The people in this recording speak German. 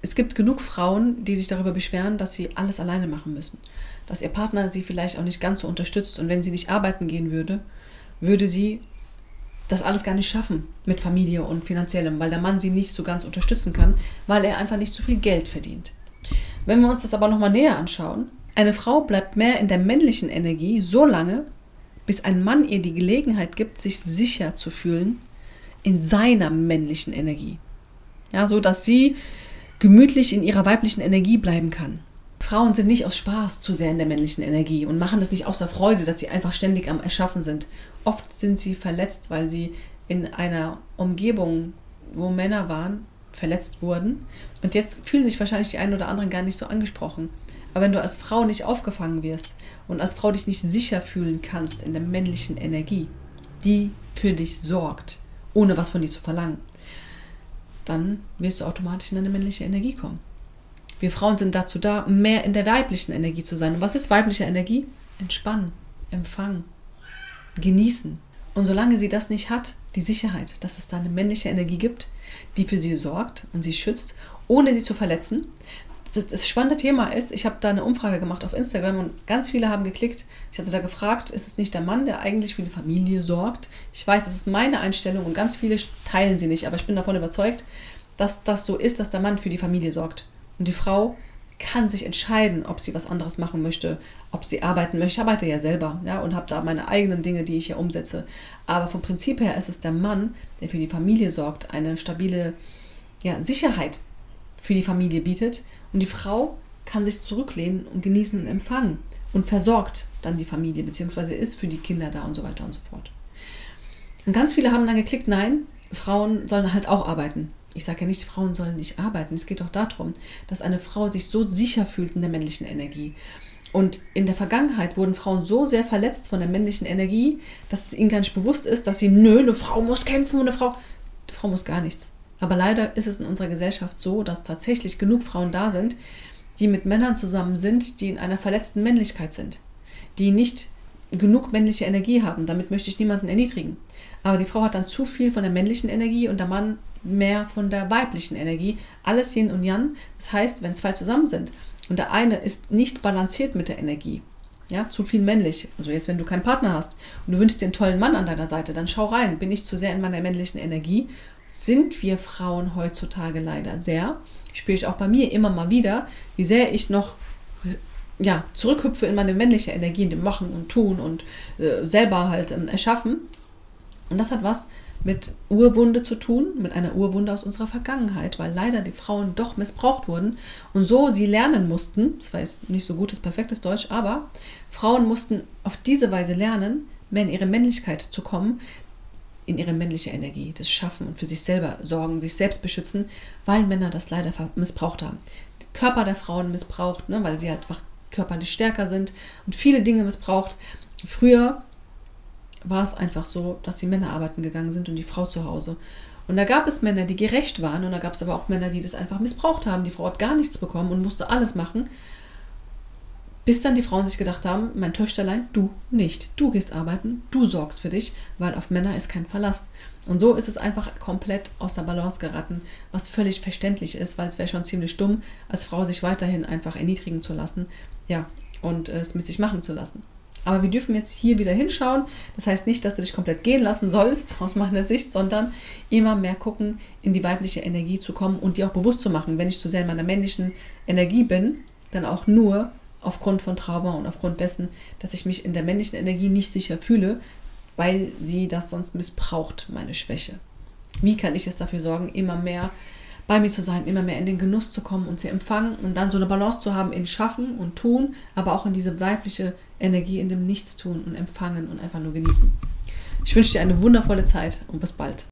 es gibt genug Frauen, die sich darüber beschweren, dass sie alles alleine machen müssen. Dass ihr Partner sie vielleicht auch nicht ganz so unterstützt. Und wenn sie nicht arbeiten gehen würde, würde sie das alles gar nicht schaffen mit Familie und Finanziellem, weil der Mann sie nicht so ganz unterstützen kann, weil er einfach nicht so viel Geld verdient. Wenn wir uns das aber nochmal näher anschauen, eine Frau bleibt mehr in der männlichen Energie so lange, bis ein Mann ihr die Gelegenheit gibt, sich sicher zu fühlen in seiner männlichen Energie. Ja, so dass sie gemütlich in ihrer weiblichen Energie bleiben kann. Frauen sind nicht aus Spaß zu sehr in der männlichen Energie und machen das nicht aus der Freude, dass sie einfach ständig am Erschaffen sind. Oft sind sie verletzt, weil sie in einer Umgebung, wo Männer waren, verletzt wurden. Und jetzt fühlen sich wahrscheinlich die einen oder anderen gar nicht so angesprochen. Aber wenn du als Frau nicht aufgefangen wirst und als Frau dich nicht sicher fühlen kannst in der männlichen Energie, die für dich sorgt, ohne was von dir zu verlangen, dann wirst du automatisch in eine männliche Energie kommen. Wir Frauen sind dazu da, mehr in der weiblichen Energie zu sein. Und was ist weibliche Energie? Entspannen, empfangen, genießen. Und solange sie das nicht hat, die Sicherheit, dass es da eine männliche Energie gibt, die für sie sorgt und sie schützt, ohne sie zu verletzen. Das spannende Thema ist, ich habe da eine Umfrage gemacht auf Instagram und ganz viele haben geklickt. Ich hatte da gefragt, ist es nicht der Mann, der eigentlich für die Familie sorgt? Ich weiß, das ist meine Einstellung und ganz viele teilen sie nicht, aber ich bin davon überzeugt, dass das so ist, dass der Mann für die Familie sorgt. Und die Frau kann sich entscheiden, ob sie was anderes machen möchte, ob sie arbeiten möchte. Ich arbeite ja selber, ja, und habe da meine eigenen Dinge, die ich hier umsetze. Aber vom Prinzip her ist es der Mann, der für die Familie sorgt, eine stabile Sicherheit für die Familie bietet. Und die Frau kann sich zurücklehnen und genießen und empfangen und versorgt dann die Familie, beziehungsweise ist für die Kinder da und so weiter und so fort. Und ganz viele haben dann geklickt, nein, Frauen sollen halt auch arbeiten. Ich sage ja nicht, Frauen sollen nicht arbeiten. Es geht doch darum, dass eine Frau sich so sicher fühlt in der männlichen Energie. Und in der Vergangenheit wurden Frauen so sehr verletzt von der männlichen Energie, dass es ihnen gar nicht bewusst ist, dass eine Frau muss kämpfen, eine Frau muss gar nichts. Aber leider ist es in unserer Gesellschaft so, dass tatsächlich genug Frauen da sind, die mit Männern zusammen sind, die in einer verletzten Männlichkeit sind, die nicht genug männliche Energie haben. Damit möchte ich niemanden erniedrigen. Aber die Frau hat dann zu viel von der männlichen Energie und der Mann mehr von der weiblichen Energie. Alles Yin und Yang. Das heißt, wenn zwei zusammen sind und der eine ist nicht balanciert mit der Energie, ja, zu viel männlich. Also jetzt, wenn du keinen Partner hast und du wünschst dir einen tollen Mann an deiner Seite, dann schau rein. Bin ich zu sehr in meiner männlichen Energie? Sind wir Frauen heutzutage leider sehr. Spüre ich auch bei mir immer mal wieder, wie sehr ich noch zurückhüpfe in meine männliche Energie, in dem Machen und Tun und selber halt erschaffen. Und das hat was mit Urwunde zu tun, mit einer Urwunde aus unserer Vergangenheit, weil leider die Frauen doch missbraucht wurden und so sie lernen mussten, das war jetzt nicht so gutes, perfektes Deutsch, aber Frauen mussten auf diese Weise lernen, mehr in ihre Männlichkeit zu kommen, in ihre männliche Energie, das Schaffen und für sich selber sorgen, sich selbst beschützen, weil Männer das leider missbraucht haben. Den Körper der Frauen missbraucht, weil sie halt einfach körperlich stärker sind und viele Dinge missbraucht. Früher war es einfach so, dass die Männer arbeiten gegangen sind und die Frau zu Hause. Und da gab es Männer, die gerecht waren und da gab es aber auch Männer, die das einfach missbraucht haben. Die Frau hat gar nichts bekommen und musste alles machen, bis dann die Frauen sich gedacht haben, mein Töchterlein, du nicht. Du gehst arbeiten, du sorgst für dich, weil auf Männer ist kein Verlass. Und so ist es einfach komplett aus der Balance geraten, was völlig verständlich ist, weil es wäre schon ziemlich dumm, als Frau sich weiterhin einfach erniedrigen zu lassen, und es mit sich machen zu lassen. Aber wir dürfen jetzt hier wieder hinschauen. Das heißt nicht, dass du dich komplett gehen lassen sollst, aus meiner Sicht, sondern immer mehr gucken, in die weibliche Energie zu kommen und dir auch bewusst zu machen, wenn ich zu sehr in meiner männlichen Energie bin, dann auch nur aufgrund von Trauma und aufgrund dessen, dass ich mich in der männlichen Energie nicht sicher fühle, weil sie das sonst missbraucht, meine Schwäche. Wie kann ich jetzt dafür sorgen, immer mehr bei mir zu sein, immer mehr in den Genuss zu kommen und zu empfangen und dann so eine Balance zu haben in Schaffen und Tun, aber auch in diese weibliche Energie in dem Nichtstun und Empfangen und einfach nur genießen. Ich wünsche dir eine wundervolle Zeit und bis bald.